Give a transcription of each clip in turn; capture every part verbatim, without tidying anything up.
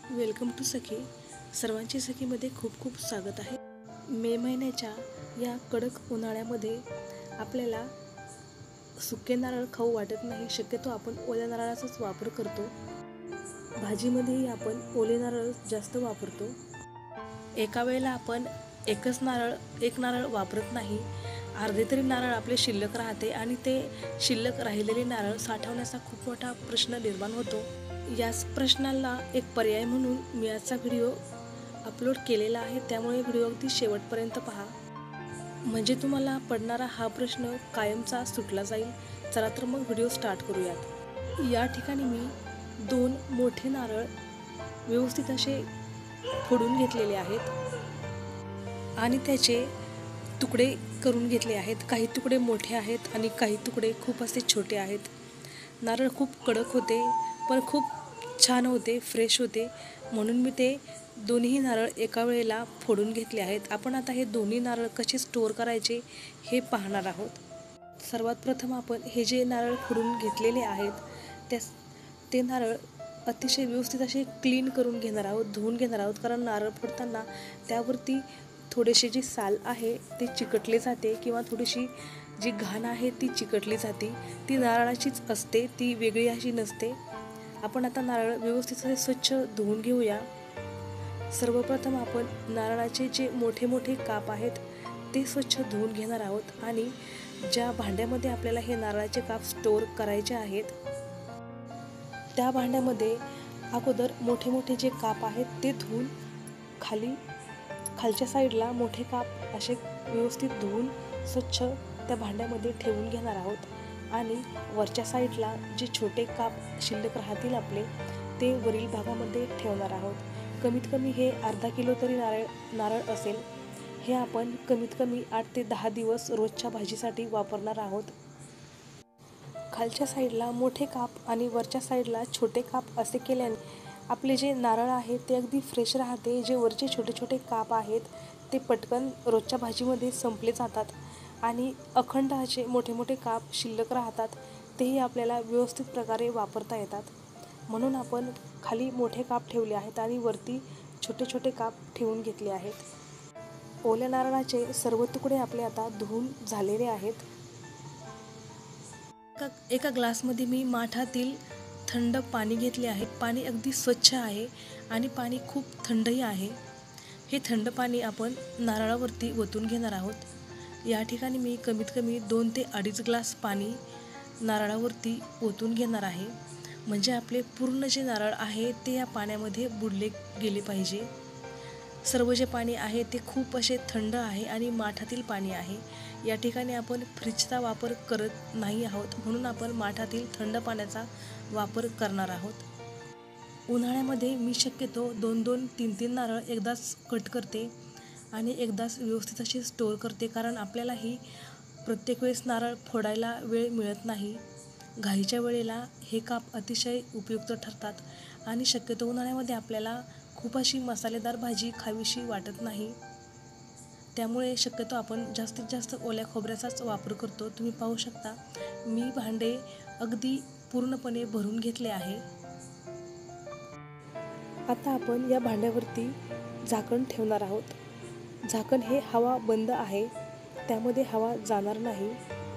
Welcome to सखी. सर्वांची सखीमध्ये खूप खूप स्वागत आहे. मे महिन्याच्या या कडक उन्हाळ्यामध्ये आपल्याला सुके नारळ खाऊ वाटत नाही. शक्यतो आपण ओल्या नारळाचाच वापर करतो. भाजीमध्येही आपण ओले नारळ जास्त वापरतो. एका वेळेला आपण एकच नारळ एक नारळ वापरत नाही. अर्धे तरी नारळ आपले शिल्लक राहते आणि ते शिल्लक राहिलेले नारळ साठवण्याचा खूप मोठा प्रश्न निर्माण होतो. याच प्रश्नाला एक पर्याय म्हणून मी आजचा व्हिडिओ अपलोड केलेला आहे. त्यामुळे व्हिडिओ अगदी शेवटपर्यंत पहा, म्हणजे तुम्हाला पडणारा हा प्रश्न कायमचा सुटला जाईल. चला तर मग व्हिडिओ स्टार्ट करूयात. या ठिकाणी मी दोन मोठे नारळ व्यवस्थित असे फोडून घेतलेले आहेत आणि त्याचे तुकडे करून घेतले आहेत. काही तुकडे मोठे आहेत आणि काही तुकडे खूप असे छोटे आहेत. नारळ खूप कडक होते पण खूप छान होते, फ्रेश होते, म्हणून मी ते दोन्ही नारळ एका वेळेला फोडून घेतले आहेत. आपण आता हे दोन्ही नारळ कसे स्टोअर करायचे हे पाहणार आहोत. सर्वात प्रथम आपण हे जे नारळ फोडून घेतलेले आहेत त्या ते नारळ अतिशय व्यवस्थित असे क्लीन करून घेणार आहोत, धुवून घेणार आहोत. कारण नारळ फोडताना त्यावरती थोडेसे जी साल आहे ते चिकटले जाते किंवा थोडीशी जी घाण आहे ती चिकटली जाते. ती नारळाचीच असते, ती वेगळी अशी नसते. आपण आता नारळ व्यवस्थित असे स्वच्छ धुवून घेऊया. सर्वप्रथम आपण नारळाचे जे मोठे मोठे काप आहेत ते स्वच्छ धुवून घेणार आहोत आणि ज्या भांड्यामध्ये आपल्याला हे नारळाचे काप स्टोअर करायचे आहेत त्या भांड्यामध्ये अगोदर मोठे मोठे जे काप आहेत ते धुवून खाली खालच्या साईडला मोठे काप असे व्यवस्थित धुवून स्वच्छ त्या भांड्यामध्ये ठेवून घेणार आहोत आणि वरच्या साईडला जे छोटे काप शिल्लक राहतील आपले ते वरील भागामध्ये ठेवणार आहोत. कमीत कमी हे अर्धा किलो तरी नारळ नारळ असेल. हे आपण कमीत कमी आठ ते दहा दिवस रोजच्या भाजीसाठी वापरणार आहोत. खालच्या साईडला मोठे काप आणि वरच्या साईडला छोटे काप असे केल्याने आपले जे नारळ आहे ते अगदी फ्रेश राहते. जे वरचे छोटे छोटे काप आहेत ते पटकन रोजच्या भाजीमध्ये संपले जातात आणि अखंड असे मोठे मोठे काप शिल्लक राहतात. तेही आपल्याला व्यवस्थित प्रकारे वापरता येतात. म्हणून आपण खाली मोठे काप ठेवले आहेत आणि वरती छोटे छोटे काप ठेवून घेतले आहेत. ओल्या नारळाचे सर्व तुकडे आपले आता धुवून झालेले आहेत. एका ग्लासमध्ये मी माठातील थंड पाणी घेतले आहे. पाणी अगदी स्वच्छ आहे आणि पाणी खूप थंडही आहे. हे थंड पाणी आपण नारळावरती ओतून घेणार आहोत. या ठिकाणी मी कमीत कमी दोन ते अडीच ग्लास पाणी नारळावरती ओतून घेणार आहे. म्हणजे आपले पूर्ण जे नारळ आहे ते या पाण्यामध्ये बुडले गेले पाहिजे. सर्व जे पाणी आहे ते खूप असे थंड आहे आणि माठातील पाणी आहे. या ठिकाणी आपण फ्रीजचा वापर करत नाही आहोत, म्हणून आपण माठातील थंड पाण्याचा वापर करणार आहोत. उन्हाळ्यामध्ये मी शक्यतो दोन दोन तीन तीन नारळ एकदाच कट करते आणि एकदाच व्यवस्थित असे स्टोअर करते. कारण आपल्यालाही प्रत्येक वेळेस नारळ फोडायला वेळ मिळत नाही. घाईच्या वेळेला हे काप अतिशय उपयुक्त ठरतात आणि शक्यतो उन्हाळ्यामध्ये आपल्याला खूप अशी मसालेदार भाजी खावीशी वाटत नाही. त्यामुळे शक्यतो आपण जास्तीत जास्त ओल्या खोबऱ्याचाच वापर करतो. तुम्ही पाहू शकता मी भांडे अगदी पूर्णपणे भरून घेतले आहे. आता आपण या भांड्यावरती झाकण ठेवणार आहोत. झाकण हे हवा बंद आहे, त्यामध्ये हवा जाणार नाही.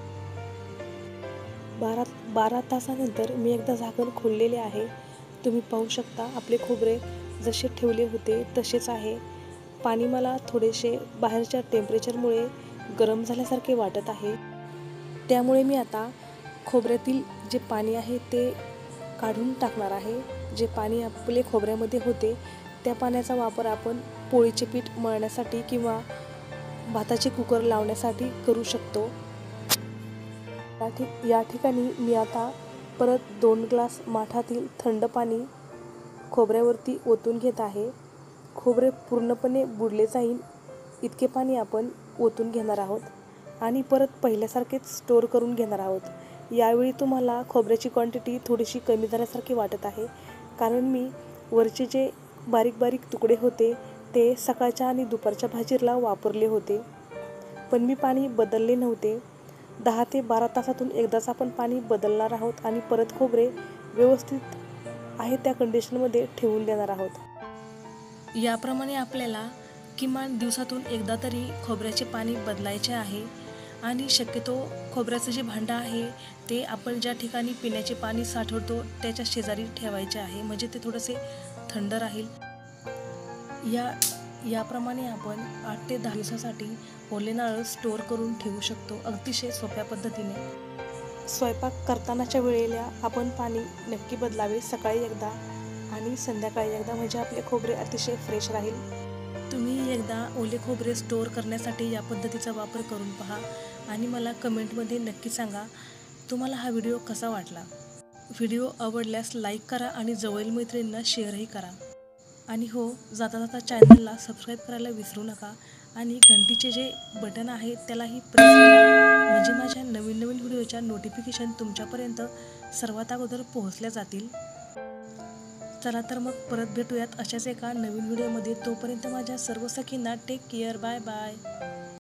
बारा बारा तासानंतर मी एकदा झाकण खोललेले आहे. तुम्ही पाहू शकता आपले खोबरे जसे ठेवले होते तसेच आहे. पाणी मला थोडेसे बाहेरच्या टेम्परेचरमुळे गरम झाल्यासारखे वाटत आहे. त्यामुळे मी आता खोबऱ्यातील जे पाणी आहे ते काढून टाकणार आहे. जे पाणी आपले खोबऱ्यामध्ये होते त्या पाण्याचा वापर आपण पोळीचे पीठ मळण्यासाठी किंवा भाताचे कुकर लावण्यासाठी करू शकतो. या ठिकाणी मी आता परत दोन ग्लास माठातील थंड पाणी खोबऱ्यावरती ओतून घेत आहे. खोबरे पूर्णपणे बुडले जाईल इतके पाणी आपण ओतून घेणार आहोत आणि परत पहिल्यासारखेच स्टोअर करून घेणार आहोत. यावेळी तुम्हाला खोबऱ्याची क्वांटिटी थोडीशी कमी झाल्यासारखी वाटत आहे, कारण मी वरचे जे बारीक बारीक तुकडे होते ते सकाळच्या आणि दुपारच्या भाजीला वापरले होते, पण मी पाणी बदलले नव्हते. दहा ते बारा तासातून एकदाच आपण पाणी बदलणार आहोत आणि परत खोबरे व्यवस्थित आहे त्या कंडिशनमध्ये ठेवून देणार आहोत. याप्रमाणे आपल्याला किमान दिवसातून एकदा तरी खोबऱ्याचे पाणी बदलायचे आहे आणि शक्यतो खोबऱ्याचं जे भांडं आहे ते आपण ज्या ठिकाणी पिण्याचे पाणी साठवतो त्याच्या शेजारी ठेवायचे आहे, म्हणजे ते थोडेसे थंड राहील. या याप्रमाणे आपण आठ ते दहा दिवसासाठी ओले नारळ स्टोअर करून ठेवू शकतो, अतिशय सोप्या पद्धतीने. स्वयंपाक करतानाच्या वेळेला आपण पाणी नक्की बदलावे, सकाळी एकदा आणि संध्याकाळी एकदा, म्हणजे आपले खोबरे अतिशय फ्रेश राहील. तुम्ही एकदा ओले खोबरे स्टोअर करण्यासाठी या पद्धतीचा वापर करून पहा आणि मला कमेंटमध्ये नक्की सांगा तुम्हाला हा व्हिडिओ कसा वाटला. व्हिडिओ आवडल्यास लाईक करा आणि जवळील मैत्रिणींना शेअरही करा. आणि हो, जाता जाता चॅनलला सबस्क्राईब करायला विसरू नका आणि घंटीचे जे बटन आहे त्यालाही प्रेस करा, म्हणजे माझ्या नवीन नवीन व्हिडिओच्या नोटिफिकेशन तुमच्यापर्यंत सर्वात अगोदर पोहोचल्या जातील. चला तर मग परत भेटूयात अशाच एका नवीन व्हिडिओमध्ये. तोपर्यंत माझ्या सर्व सखींना टेक केअर. Bye bye.